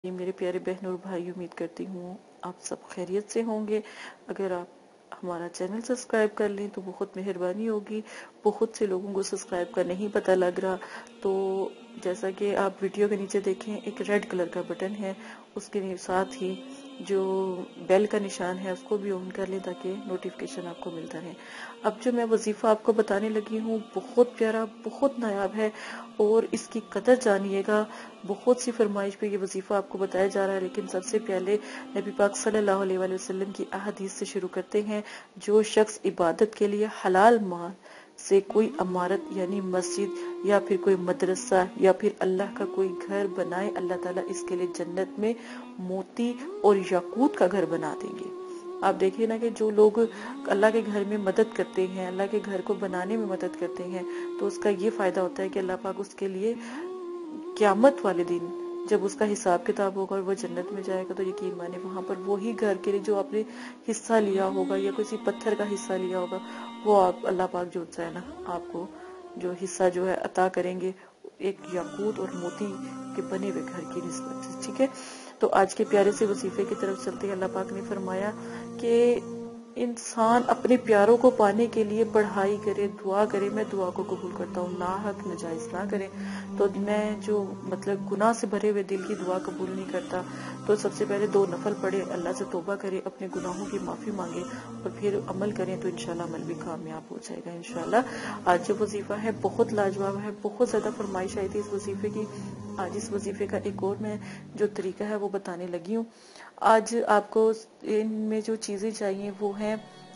یہ میرے پیارے بہنوں اور بھائی، امید کرتی ہوں آپ سب خیریت سے ہوں گے۔ اگر آپ ہمارا چینل سبسکرائب کر لیں تو بہت مہربانی ہوگی۔ بہت سے لوگوں کو سبسکرائب کا نہیں پتہ لگ رہا، تو جیسا کہ آپ ویڈیو کے نیچے دیکھیں ایک ریڈ کلر کا بٹن ہے، اس کے ساتھ ہی جو بیل کا نشان ہے اس کو بھی آن کر لیں تاکہ نوٹیفیکیشن آپ کو ملتا رہے۔ اب جو میں وظیفہ آپ کو بتانے لگی ہوں بہت پیارا، بہت نایاب ہے اور اس کی قدر جانیے گا۔ بہت سی فرمائش پہ یہ وظیفہ آپ کو بتایا جا رہا ہے، لیکن سب سے پہلے نبی پاک صلی اللہ علیہ وآلہ وسلم کی احادیث سے شروع کرتے ہیں۔ جو شخص عبادت کے لیے حلال مال سے کوئی عمارت یعنی مسجد یا پھر کوئی مدرسہ یا پھر اللہ کا کوئی گھر بنائے، اللہ تعالیٰ اس کے لیے جنت میں موتی اور یاقوت کا گھر بنا دیں گے۔ آپ دیکھیں نا کہ جو لوگ اللہ کے گھر میں مدد کرتے ہیں، اللہ کے گھر کو بنانے میں مدد کرتے ہیں، تو اس کا یہ فائدہ ہوتا ہے کہ اللہ پاک اس کے لیے قیامت والے دن جب اس کا حساب کتاب ہوگا اور وہ جنت میں جائے گا تو یقین مانے وہاں پر وہی گھر کے لیے جو آپ نے حصہ لیا ہوگا یا کسی پتھر کا حصہ لیا ہوگا، وہ آپ اللہ پاک جو ہے نا آپ کو جو حصہ جو ہے عطا کریں گے، ایک یاقوت اور موتی کے بنے ہوئے گھر کی نسبت سے۔ ٹھیک ہے، تو آج کے پیارے سے وظیفے کی طرف چلتے ہیں۔ اللہ پاک نے فرمایا کہ انسان اپنے پیاروں کو پانے کے لیے پڑھائی کرے، دعا کرے، میں دعا کو قبول کرتا ہوں، ناحق ناجائز نہ کرے۔ تو میں جو گناہ سے بھرے ہوئے دل کی دعا قبول نہیں کرتا، تو سب سے پہلے 2 نفل پڑھے، اللہ سے توبہ کرے، اپنے گناہوں کی معافی مانگے اور پھر عمل کریں تو انشاءاللہ عمل بھی کامیاب ہو جائے گا انشاءاللہ۔ آج جو وظیفہ ہے بہت لاجواب ہے، بہت زیادہ فرمائش آئی تھی اس وظیفے کی۔ آج اس وظیفے کا ایک اور میں جو طریقہ ہے وہ بتانے لگی ہوں۔ آج آپ کو ان میں جو چیزیں چاہیے وہ ہیں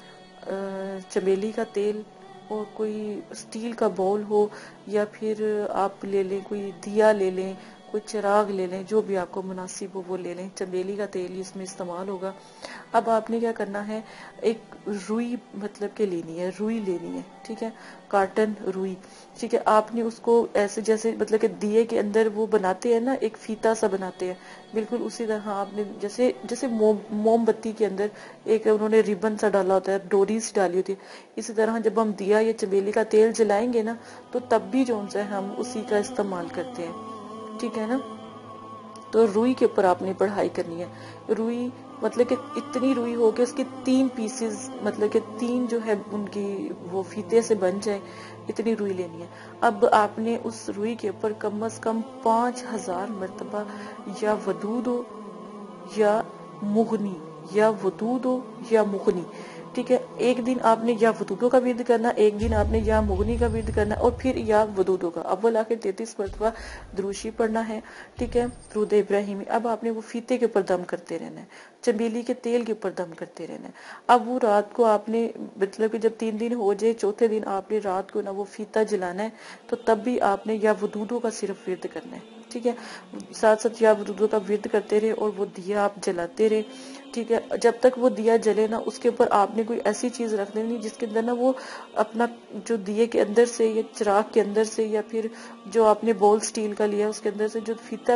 چمیلی کا تیل، اور کوئی سٹیل کا باؤل ہو یا پھر آپ لے لیں کوئی دیا لے لیں، کوئی چراغ لے لیں، جو بھی آپ کو مناسب ہو وہ لے لیں۔ چمیلی کا تیل اس میں استعمال ہوگا۔ اب آپ نے کیا کرنا ہے، ایک روئی کہ لینی ہے، روئی لینی ہے، ٹھیک ہے، کاٹن روئی، ٹھیک ہے۔ آپ نے اس کو ایسے جیسے کہ دیے کے اندر وہ بناتے ہیں نا، ایک فیتا سا بناتے ہیں، بالکل اسی طرح آپ نے جیسے موم بتی کے اندر ایک انہوں نے ریبن سا ڈالا ہوتا ہے، ڈوریز ڈالی ہوتی ہے، اسی طرح جب ہم دیا یا چمیلی کا تیل جلائیں گے نا تو تب بھی جو ہے ہم اسی کا استعمال کرتے ہیں، ٹھیک ہے نا۔ تو روئی کے اوپر آپ نے پڑھائی کرنی ہے۔ روئی کہ اتنی روئی ہو کہ اس کے 3 پیسز کہ 3 جو ہے ان کی وہ فیتے سے بن جائے، اتنی روئی لینی ہے۔ اب آپ نے اس روئی کے اوپر کم از کم 5000 مرتبہ یا ودود ہو یا مغنی، یا ودود ہو یا مغنی، ٹھیک ہے۔ ایک دن آپ نے یا ودودوں کا ورد کرنا، ایک دن آپ نے یا مغنی کا ورد کرنا، اور پھر یا ودودوں کا اول آخر 33 مرتبہ دروشی پڑھنا ہے، ٹھیک ہے، درود ابراہیمی۔ اب آپ نے وہ فیتے کے اوپر دم کرتے رہنا ہے، چمیلی کے تیل کے اوپر دم کرتے رہنا ہے۔ اب وہ رات کو آپ نے کہ جب 3 دن ہو جائے، چوتھے دن آپ نے رات کو وہ فیتا جلانا ہے، تو تب بھی آپ نے یا ودودوں کا صرف ورد کرنا ہے، ٹھیک ہے۔ ساتھ ساتھ یا ودودوں کا ورد کرتے رہے اور وہ دیا آپ جلاتے رہے، ٹھیک ہے۔ جب تک وہ دیا جلے نا، اس کے اوپر آپ نے کوئی ایسی چیز رکھ دینی جس کے اندر نا وہ اپنا جو دیے کے اندر سے یا چراغ کے اندر سے یا پھر جو آپ نے بول سٹیل کا لیا اس کے اندر سے جو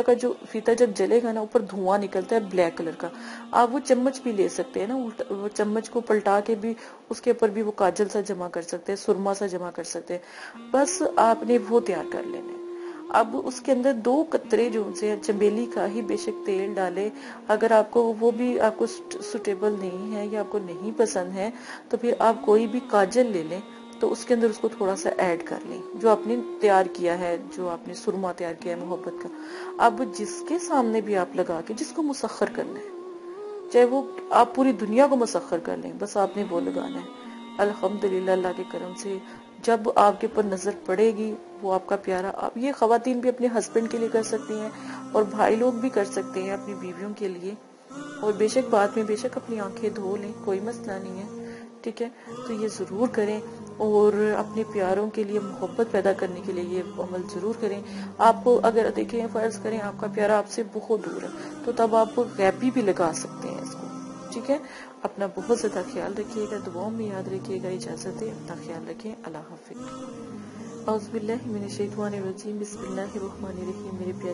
فیتا جب جلے گا نا، اوپر دھواں نکلتا ہے بلیک کلر کا۔ آپ وہ چمچ بھی لے سکتے ہیں نا، وہ چمچ کو پلٹا کے بھی اس کے اوپر بھی وہ کاجل سا جمع کر سکتے ہیں، سرما سا جمع کر سکتے ہیں، بس آپ نے وہ تیار کر لینا ہے۔ اب اس کے اندر 2 قطرے جو سے چمیلی کا ہی بے شک تیل ڈالے، اگر آپ کو وہ بھی آپ کو سوٹیبل نہیں ہے یا آپ کو نہیں پسند ہے تو پھر آپ کوئی بھی کاجل لے لیں، تو اس کے اندر اس کو تھوڑا سا ایڈ کر لیں جو آپ نے تیار کیا ہے، جو آپ نے سرما تیار کیا ہے محبت کا۔ اب جس کے سامنے بھی آپ لگا کے جس کو مسخر کرنا ہے، چاہے وہ آپ پوری دنیا کو مسخر کر لیں، بس آپ نے وہ لگانا ہے۔ الحمدللہ اللہ کے کرم سے جب آپ کے اوپر نظر پڑے گی وہ آپ کا پیارا، آپ یہ خواتین بھی اپنے ہسبینڈ کے لیے کر سکتی ہیں اور بھائی لوگ بھی کر سکتے ہیں اپنی بیویوں کے لیے، اور بے شک بعد میں بے شک اپنی آنکھیں دھو لیں، کوئی مسئلہ نہیں ہے، ٹھیک ہے۔ تو یہ ضرور کریں اور اپنے پیاروں کے لیے محبت پیدا کرنے کے لیے یہ عمل ضرور کریں۔ آپ کو اگر دیکھیں فرض کریں آپ کا پیارا آپ سے بہت دور ہے تو تب آپ غیبی بھی لگا سکتے ہیں اس کو، ٹھیک ہے۔ اپنا بہت زیادہ خیال رکھیے گا، دعاؤں میں یاد رکھیے گا۔ اجازت ہے، اپنا خیال رکھیں، اللہ حافظ۔ اعوذ باللہ من الشیطان الرجیم، بسم اللہ الرحمن الرحیم۔ میرے پیارے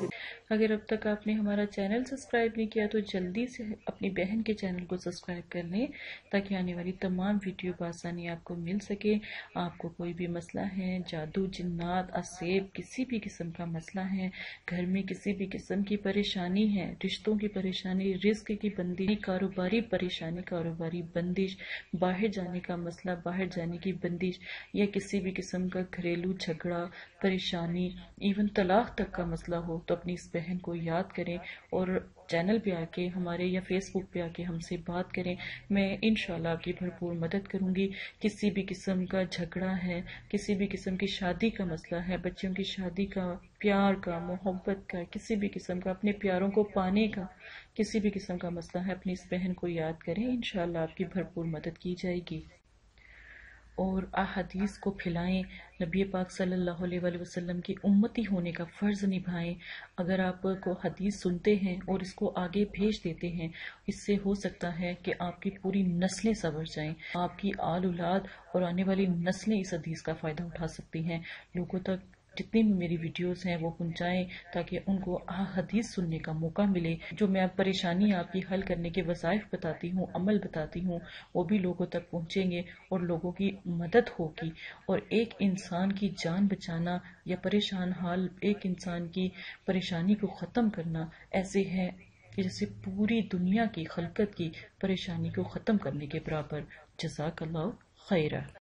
اگر اب تک آپ نے ہمارا چینل سبسکرائب نہیں کیا تو جلدی سے اپنی بہن کے چینل کو سبسکرائب کر لیں تاکہ آنے والی تمام ویڈیو بآسانی آپ کو مل سکے۔ آپ کو کوئی بھی مسئلہ ہے، جادو، جنات، اسیب، کسی بھی قسم کا مسئلہ ہے، گھر میں کسی بھی قسم کی پریشانی ہے، رشتوں کی پریشانی، رزق کی بندش، کاروباری پریشانی، کاروباری بندش، باہر جانے کا مسئلہ، باہر جانے کی بندش، یا کسی بھی قسم کا گھریلو جھگڑا، پریشانی، ایون طلاق تک کا مسئلہ ہو تو اپنی اس بہن کو یاد کریں اور چینل پہ آ کے ہمارے یا فیس بک پہ آ کے ہم سے بات کریں۔ میں انشاءاللہ آپ کی بھرپور مدد کروں گی۔ کسی بھی قسم کا جھگڑا ہے، کسی بھی قسم کی شادی کا مسئلہ ہے، بچوں کی شادی کا، پیار کا، محبت کا، کسی بھی قسم کا، اپنے پیاروں کو پانے کا کسی بھی قسم کا مسئلہ ہے، اپنی اس بہن کو یاد کریں، انشاءاللہ آپ کی بھرپور مدد کی جائے گی۔ اور احادیث کو پھیلائیں، نبی پاک صلی اللہ علیہ وآلہ وسلم کی امتی ہونے کا فرض نبھائیں۔ اگر آپ کو حدیث سنتے ہیں اور اس کو آگے بھیج دیتے ہیں، اس سے ہو سکتا ہے کہ آپ کی پوری نسلیں سنور جائیں، آپ کی آل اولاد اور آنے والی نسلیں اس حدیث کا فائدہ اٹھا سکتی ہیں۔ لوگوں تک جتنی بھی میری ویڈیوز ہیں وہ پہنچائیں تاکہ ان کو حدیث سننے کا موقع ملے۔ جو میں پریشانی آپ کی حل کرنے کے وظائف بتاتی ہوں، عمل بتاتی ہوں، وہ بھی لوگوں تک پہنچیں گے اور لوگوں کی مدد ہوگی۔ اور ایک انسان کی جان بچانا یا پریشان حال ایک انسان کی پریشانی کو ختم کرنا ایسے ہے کہ جیسے پوری دنیا کی خلقت کی پریشانی کو ختم کرنے کے برابر۔ جزاک اللہ خیرہ۔